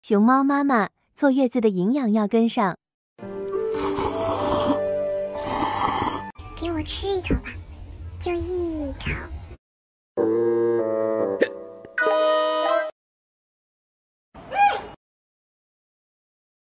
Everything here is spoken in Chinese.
熊猫妈妈坐月子的营养要跟上。 给我吃一口吧，就一口。